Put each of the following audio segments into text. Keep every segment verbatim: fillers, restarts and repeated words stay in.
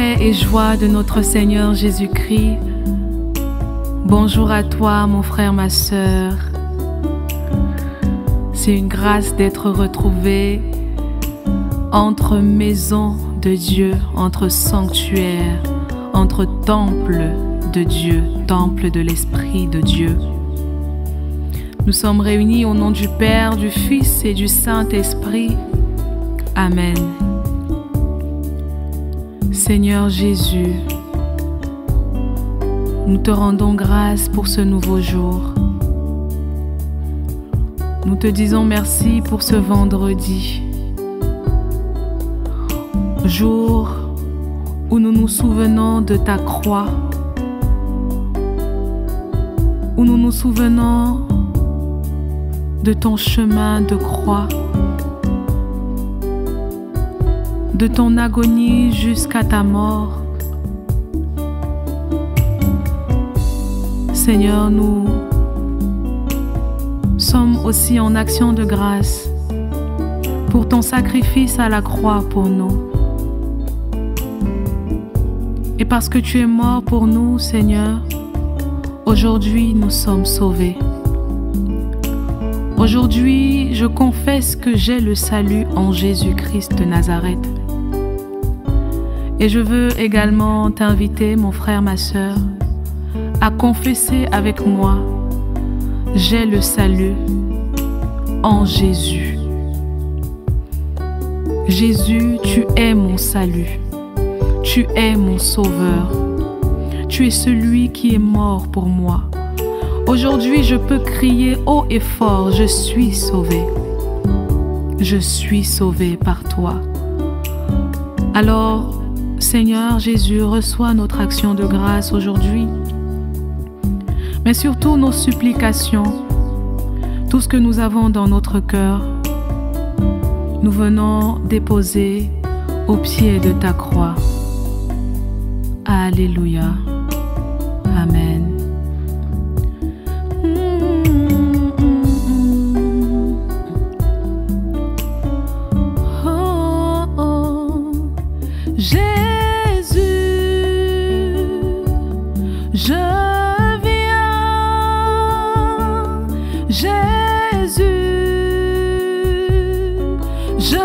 paix et joie de notre Seigneur Jésus-Christ. Bonjour à toi, mon frère, ma sœur. C'est une grâce d'être retrouvé entre maison de Dieu, entre sanctuaire, entre temple de Dieu, temple de l'Esprit de Dieu. Nous sommes réunis au nom du Père, du Fils et du Saint-Esprit. Amen. Seigneur Jésus, nous te rendons grâce pour ce nouveau jour. Nous te disons merci pour ce vendredi, jour où nous nous souvenons de ta croix, où nous nous souvenons de ton chemin de croix, de ton agonie jusqu'à ta mort. Seigneur, nous sommes aussi en action de grâce pour ton sacrifice à la croix pour nous. Et parce que tu es mort pour nous, Seigneur, aujourd'hui nous sommes sauvés. Aujourd'hui, je confesse que j'ai le salut en Jésus-Christ de Nazareth. Et je veux également t'inviter, mon frère, ma sœur, à confesser avec moi: j'ai le salut en Jésus. Jésus, tu es mon salut. Tu es mon sauveur. Tu es celui qui est mort pour moi. Aujourd'hui, je peux crier haut et fort: je suis sauvé. Je suis sauvé par toi. Alors, Seigneur Jésus, reçois notre action de grâce aujourd'hui, mais surtout nos supplications, tout ce que nous avons dans notre cœur, nous venons déposer au pied de ta croix. Alléluia. Amen. Oh, oh. Jésus, je viens. Jésus, je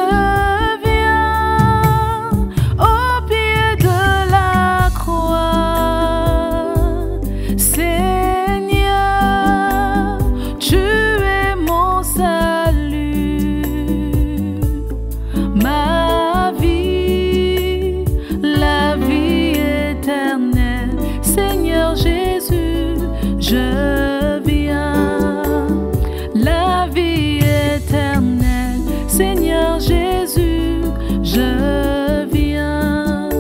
viens au pied de la croix. Seigneur, tu es mon salut, ma vie, la vie éternelle. Seigneur Jésus, je viens, la vie éternelle. Seigneur Jésus, je viens.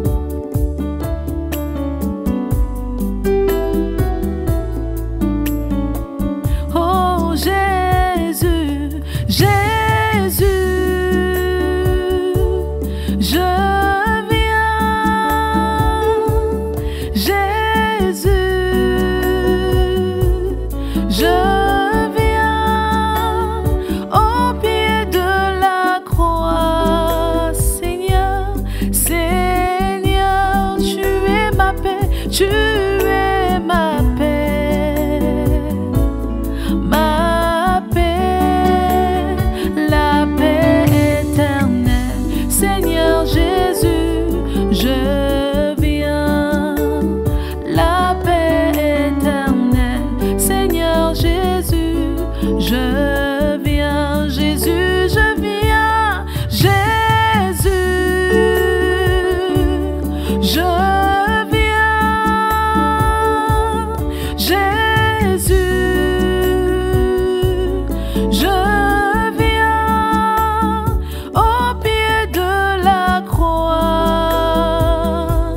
Oh Jésus, Jésus, je viens. Jésus, je viens au pied de la croix. Seigneur, Seigneur, tu es ma paix, tu es ma paix, ma paix, la paix éternelle. Seigneur Jésus, je viens, la paix éternelle. Seigneur Jésus, je viens. Jésus, je viens. Jésus, je viens. Jésus, je viens au pied de la croix.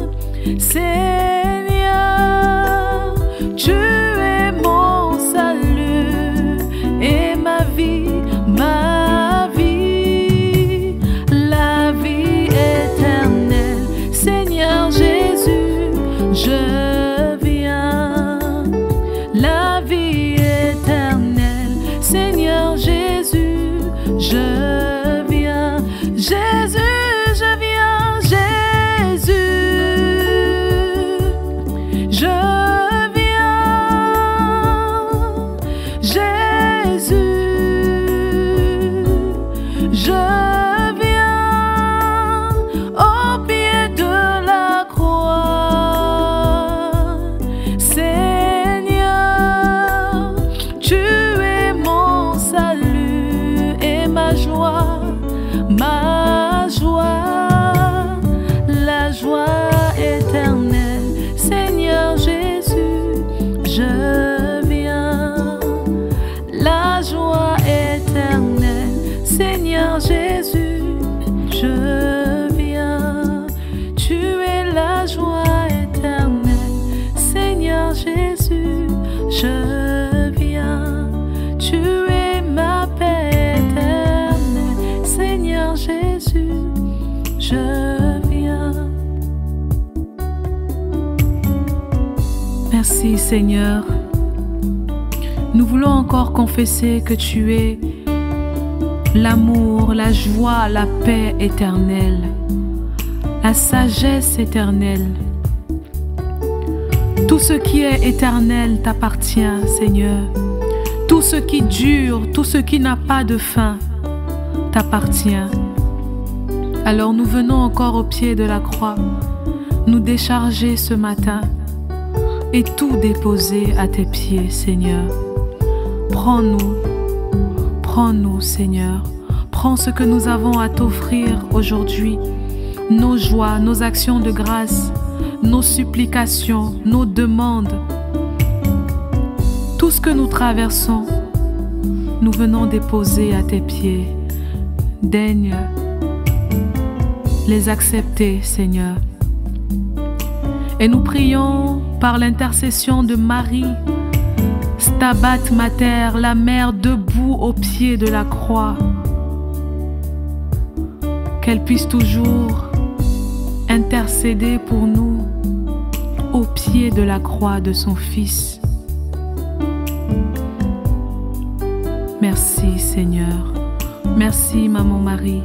Seigneur, tu es mon salut et ma vie, ma vie, la vie éternelle. Seigneur Jésus, je viens, la vie éternelle. Seigneur Jésus, je viens. Jésus, je viens. Jésus, Merci Seigneur. Nous voulons encore confesser que tu es l'amour, la joie, la paix éternelle, la sagesse éternelle. Tout ce qui est éternel t'appartient, Seigneur. Tout ce qui dure, tout ce qui n'a pas de fin t'appartient. Alors nous venons encore au pied de la croix, nous décharger ce matin et tout déposer à tes pieds, Seigneur. Prends-nous, prends-nous, Seigneur. Prends ce que nous avons à t'offrir aujourd'hui, nos joies, nos actions de grâce, nos supplications, nos demandes. Tout ce que nous traversons, nous venons déposer à tes pieds. Daigne les accepter, Seigneur. Et nous prions par l'intercession de Marie, Stabat Mater, la mère debout au pied de la croix, qu'elle puisse toujours intercéder pour nous au pied de la croix de son Fils. Merci Seigneur. Merci Maman Marie.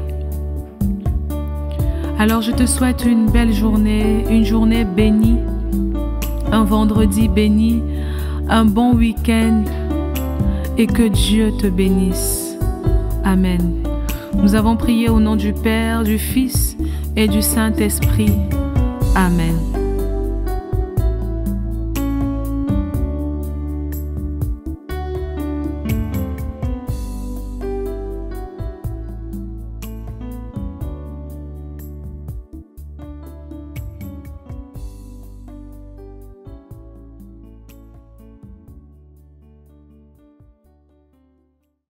Alors je te souhaite une belle journée, une journée bénie, un vendredi béni, un bon week-end et que Dieu te bénisse. Amen. Nous avons prié au nom du Père, du Fils et du Saint-Esprit. Amen.